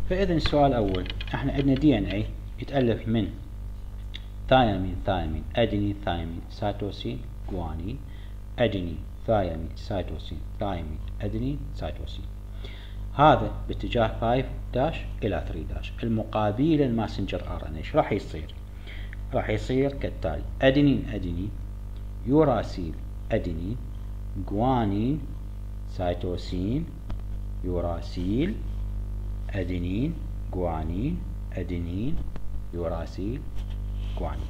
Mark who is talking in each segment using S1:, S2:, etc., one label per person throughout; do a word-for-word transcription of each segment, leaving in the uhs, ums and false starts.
S1: فإذا السؤال الأول احنا عندنا دي ان اي يتألف من ثيامين ثيامين أدينين ثيامين سيتوسين جوانين أدينين ثيامين سيتوسين ثيامين أدينين سيتوسين. هذا باتجاه خمسة داش إلى ثلاثة داش المقابل الماسنجر ار ان اي. ايش راح يصير؟ راح يصير كالتالي: أدينين أدينين يوراسيل أدينين جوانين سيتوسين يوراسيل أدينين جوانين أدينين يوراسيل جوانين.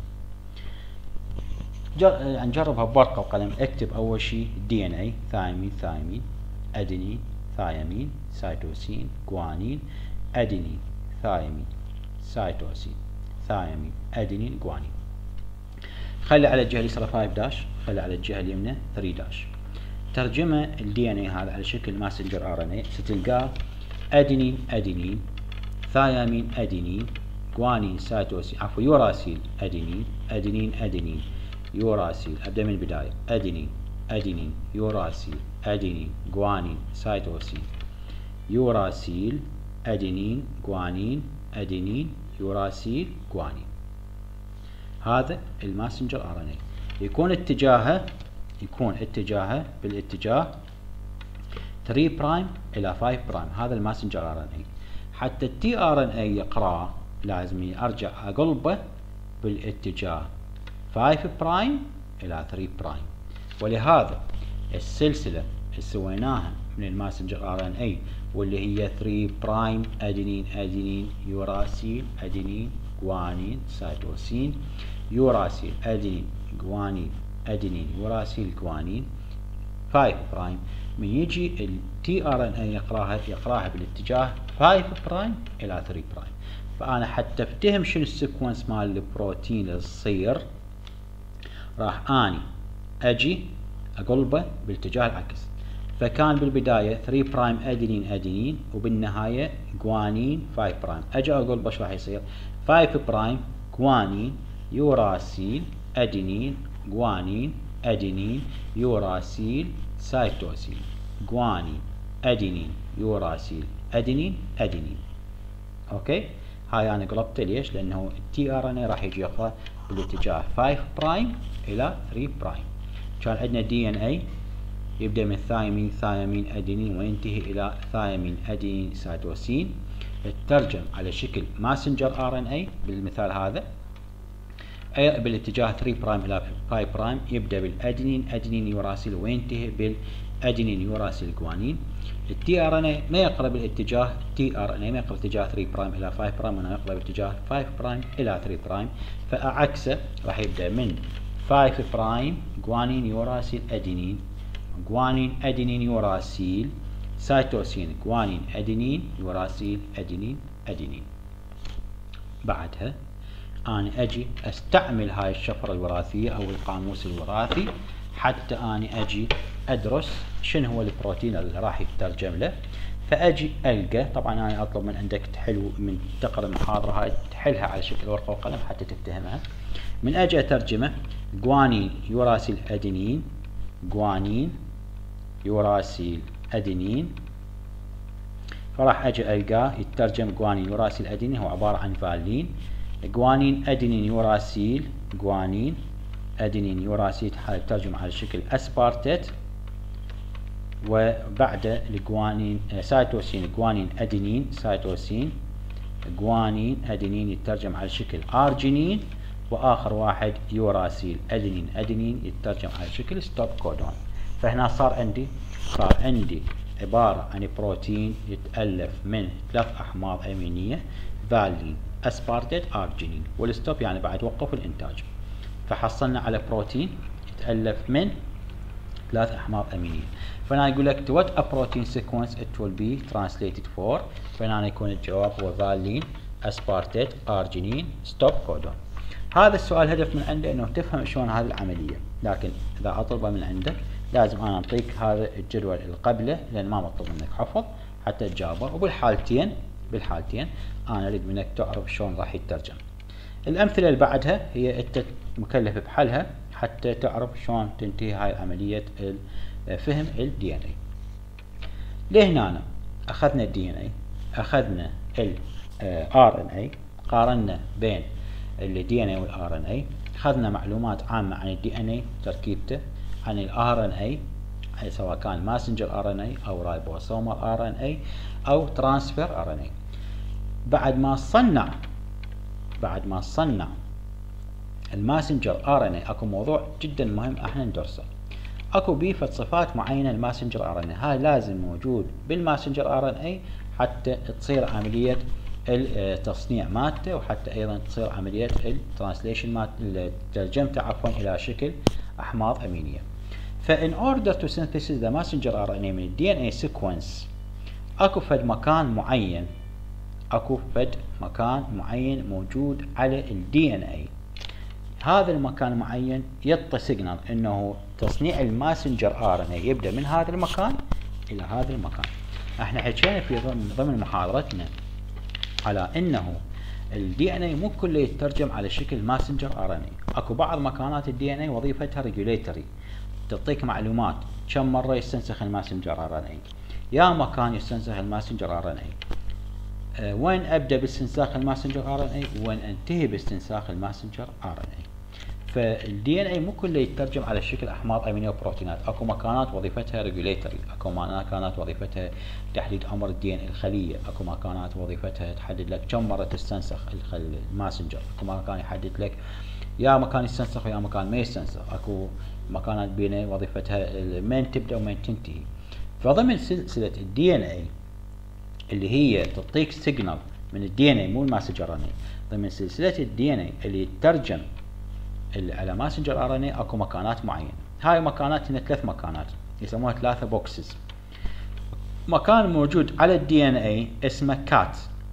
S1: جر... نجربها بورقة وقلم. اكتب أول شيء دي ان اي ثيامين ثيامين أدينين ثيامين سيتوسين جوانين أدينين ثيامين سيتوسين ثيامين أدينين جوانين. خلي على الجهة اليسرى خمسة داش، خلي على الجهة اليمنى ثلاثة داش. ترجمة الدي ان اي هذا على شكل ماسنجر ار ان اي ستلقاه أدينين أدينين ثيامين أدينين جوانين سيتوسين عفوا يوراسيل أدينين أدينين أدينين يوراسيل. أبدأ من البداية: أدينين أدينين يوراسيل أدينين جوانين سيتوسين يوراسيل أدينين جوانين أدينين يوراسيل جوانين. هذا الماسنجر ار ان اي يكون اتجاهه يكون اتجاهه بالاتجاه ثلاثة برايم الى خمسة برايم. هذا الماسنجر ار ان اي. حتى التي ار ان اي يقراه لازم ارجع اقلبه بالاتجاه خمسة برايم الى ثلاثة برايم. ولهذا السلسله اللي سويناها من الماسنجر ار ان اي واللي هي ثلاثة برايم ادينين ادينين يوراسيل ادينين جوانين سيتوسين يوراسيل أدينين جوانين أدينين يوراسيل جوانين خمسة برايم، من يجي التي ار ان اي يقراها يقراها بالاتجاه خمسة برايم الى ثلاثة برايم. فانا حتى افتهم شنو السيكونس مال البروتين اللي تصير راح اني اجي اقلبه بالاتجاه العكس. فكان بالبدايه ثلاثة برايم ادينين ادينين وبالنهايه جوانين خمسة برايم. اجي اقلبه ايش راح يصير؟ خمسة برايم جوانين يوراسيل أدينين جوانين أدينين يوراسيل سيتوسين جوانين أدينين يوراسيل أدينين أدينين. أوكي، هاي أنا قلبته ليش؟ لأنه التي ار ان اي راح يجي يقرأ بالاتجاه خمسة برايم إلى ثلاثة برايم. كان عندنا دي ان اي يبدأ من ثيامين ثيامين أدينين وينتهي إلى ثيامين أدينين سيتوسين. الترجم على شكل ماسنجر ار ان اي بالمثال هذا أي بالاتجاه ثلاثة برايم إلى خمسة برايم يبدأ بالأدينين أدينين يوراسيل وينتهي بالأدينين يوراسيل جوانين. التي ار ان اي ما يقرأ بالاتجاه تي ار ان اي ما يقرأ باتجاه ثلاثة برايم إلى خمسة برايم وأنا يقرأ باتجاه خمسة برايم إلى ثلاثة برايم. فأعكسه راح يبدأ من خمسة برايم جوانين يوراسيل أدينين جوانين أدينين يوراسيل سيتوسين جوانين أدينين يوراسيل أدينين أدينين. بعدها أنا أجي أستعمل هاي الشفرة الوراثية أو القاموس الوراثي حتى أنا أجي أدرس شنو هو البروتين اللي راح يترجم له. فأجي ألقى، طبعا أنا أطلب من عندك تحل من تقرأ المحاضرة هاي تحلها على شكل ورقة وقلم حتى تفتهمها. من أجي أترجمه جوانين يوراسيل أدينين جوانين يوراسيل أدينين. فراح أجي ألقاه يترجم جوانين يوراسيل أدينين هو عبارة عن فالين. جوانين أدينين يوراسيل جوانين أدينين يوراسيل ترجم على شكل أسبارتات. وبعد الجوانين سيتوسين جوانين أدينين سيتوسين جوانين أدينين يترجم على شكل أرجينين. وآخر واحد يوراسيل أدينين أدينين يترجم على شكل ستوب كودون. فهنا صار عندي صار عندي عبارة عن بروتين يتألف من ثلاث أحماض أمينية فالين أسبارتات أرجينين والستوب يعني بعد وقف الإنتاج. فحصلنا على بروتين يتألف من ثلاث أحماض أمينية. فهنا يقول لك what a protein sequence it will be translated for. فهنا يكون الجواب هو فالين أسبارتات أرجينين ستوب كودون. هذا السؤال هدف من عنده انه تفهم شلون هذه العملية، لكن اذا اطلبه من عندك لازم انا اعطيك هذا الجدول اللي قبله لان ما مطلوب منك حفظ حتى تجاوبه. وبالحالتين بالحالتين انا اريد منك تعرف شلون راح يترجم. الامثلة اللي بعدها هي انت مكلف بحلها حتى تعرف شلون تنتهي هاي عملية فهم الدي ان اي. لهنا اخذنا الدي ان اي، اخذنا ال آر إن إيه، قارنا بين ال دي إن إيه وال آر إن إيه، أخذنا معلومات عامة عن ال دي إن إيه تركيبته، عن ال آر إن إيه سواء كان ماسنجر آر إن إيه أو رايبوسومال آر إن إيه أو ترانسفير آر إن إيه. بعد ما صنع بعد ما صنع الماسنجر آر إن إيه اكو موضوع جدا مهم احنا ندرسه. اكو بيه صفات معينه الماسنجر آر إن إيه، هاي لازم موجود بالماسنجر آر إن إيه حتى تصير عمليه التصنيع مالته، وحتى ايضا تصير عمليه الترانسليشن مالته، ترجمته عفوا الى شكل احماض امينيه. فإن order to synthesis the messenger آر إن إيه من الدي إن إيه sequence اكو فد مكان معين اكو فد مكان معين موجود على الدي إن إيه. هذا المكان معين يعطي سيجنال انه تصنيع الماسنجر آر إن إيه يبدا من هذا المكان الى هذا المكان. احنا حكينا في ضمن محاضرتنا على انه الدي إن إيه مو كله يترجم على شكل ماسنجر آر إن إيه، اكو بعض مكانات الدي إن إيه وظيفتها ريجوليتري، تعطيك معلومات كم مره يستنسخ الماسنجر آر إن إيه، يا مكان يستنسخ الماسنجر آر إن إيه، أه وين ابدا باستنساخ الماسنجر آر إن إيه وين انتهي باستنساخ الماسنجر آر إن إيه. فالدي إن إيه مو كله يترجم على شكل احماض امينيه وبروتينات، اكو مكانات وظيفتها ريجوليتري، اكو مكانات وظيفتها تحديد عمر الدي إن إيه الخليه، اكو مكانات وظيفتها تحدد لك كم مره تستنسخ الماسنجر، اكو مكان يحدد لك يا مكان يستنسخ ويا مكان ما يستنسخ، اكو مكانات بينه وظيفتها من تبدا ومن تنتهي. فضمن سلسله الدي إن إيه اللي هي تعطيك سيجنال من الدي إن إيه مو الماسنجر آر إن إيه، ضمن سلسله الدي إن إيه اللي يترجم على ماسنجر آر إن إيه اكو مكانات معينه. هاي مكانات هنا ثلاث مكانات يسموها ثلاثه بوكسز. مكان موجود على الدي إن إيه اسمه كات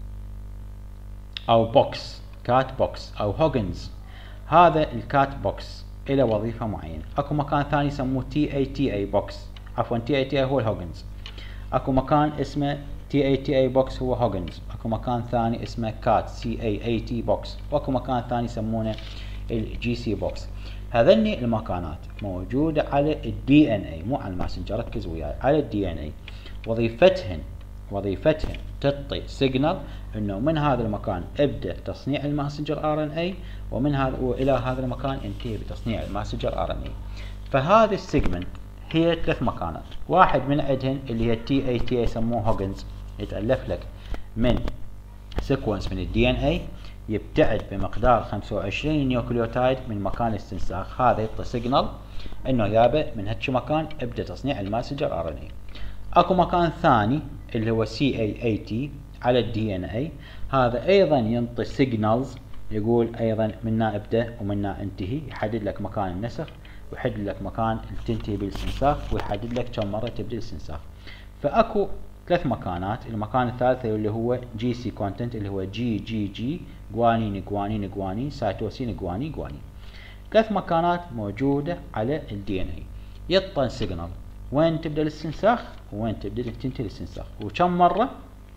S1: او بوكس، كات بوكس او هوجنز. هذا الكات بوكس له وظيفه معينه. اكو مكان ثاني يسموه تي اي تي اي بوكس، عفوا تي اي تي اي هو الهوجنز. اكو مكان اسمه تي اي تي اي بوكس هو هوجنز، اكو مكان ثاني اسمه كات سي اي اي تي بوكس، واكو مكان ثاني يسمونه الجي سي بوكس. هذني المكانات موجوده على الدي ان اي مو على الماسنجر، ركز وياي، على الدي ان اي. وظيفتهن وظيفتهن تعطي سيجنال انه من هذا المكان ابدا تصنيع الماسنجر ار ان اي، ومن هذا والى هذا المكان انتهي بتصنيع الماسنجر ار ان اي. فهذه السيجمنت هي ثلاث مكانات، واحد من عندهن اللي هي تي اي تي اي يسموه هوجنز، يتالف لك من سيكونس من الدي ان اي يبتعد بمقدار خمسة وعشرين نيوكليوتايد من مكان الاستنساخ. هذا يعطي سيجنال انه يابا من هالشي مكان ابدا تصنيع الماسنجر ار ان اي. اكو مكان ثاني اللي هو سي اي اي تي على الدي ان اي، هذا ايضا ينطي سيجنالز، يقول ايضا منا ابدا ومنا انتهي، يحدد لك مكان النسخ ويحدد لك مكان تنتهي بالاستنساخ ويحدد لك كم مره تبدا الاستنساخ. فاكو ثلاث مكانات. المكان الثالث اللي هو جي سي كونتنت اللي هو جي جي جي جوانين جوانين جوانين سايتوسين جوانين جوانين. ثلاث مكانات موجوده على الدي ان اي، يعطي سيجنال وين تبدا الاستنساخ وين تبدا تنتهي الاستنساخ، وكم مره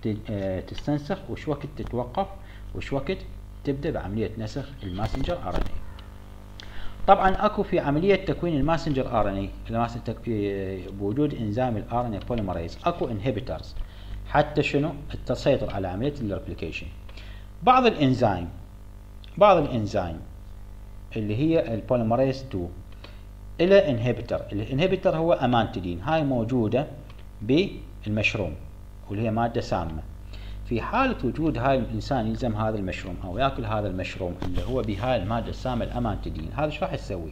S1: تستنسخ وش وقت تتوقف وش وقت تبدا بعمليه نسخ الماسنجر ار ان اي. طبعا اكو في عمليه تكوين الماسنجر ار ان اي بوجود انزيم الار ان اي بوليمريز اكو انهبيترز حتى شنو التسيطر على عمليه الريبليكيشن. بعض الانزيم بعض الانزيم اللي هي البوليمريز اثنين الى انهبيتر، الانهبيتر هو امانتيدين، هاي موجوده بالمشروم واللي هي ماده سامه. في حالة وجود هاي الإنسان يلزم هذا المشروم أو يأكل هذا المشروم اللي هو بهاي المادة السامة الأمانتيدين، هذا شو راح يسوي؟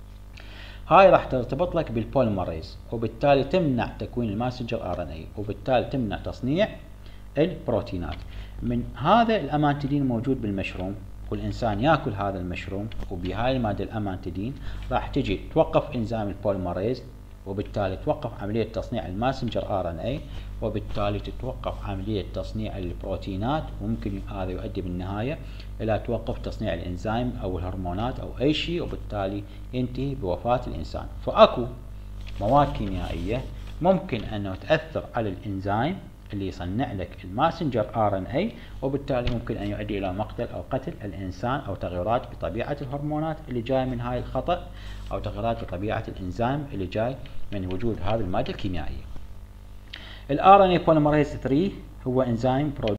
S1: هاي راح ترتبط لك بالبوليمريز وبالتالي تمنع تكوين الماسنجر ار ان اي، وبالتالي تمنع تصنيع البروتينات. من هذا الأمانتيدين موجود بالمشروم والإنسان يأكل هذا المشروم وبهاي المادة الأمانتيدين، راح تجي توقف إنزيم البوليمريز وبالتالي توقف عملية تصنيع الماسنجر ار ان اي، وبالتالي تتوقف عملية تصنيع البروتينات، وممكن هذا يؤدي بالنهاية إلى توقف تصنيع الإنزيم أو الهرمونات أو أي شيء، وبالتالي ينتهي بوفاة الإنسان. فأكو مواد كيميائية ممكن أنه تأثر على الإنزيم اللي يصنع لك الماسنجر ار ان اي، وبالتالي ممكن أن يؤدي إلى مقتل أو قتل الإنسان، أو تغيرات بطبيعة الهرمونات اللي جاي من هاي الخطأ، أو تغيرات بطبيعة الإنزيم اللي جاي من وجود هذه المادة الكيميائية. ال آر إن إيه polymerase ثلاثة هو إنزيم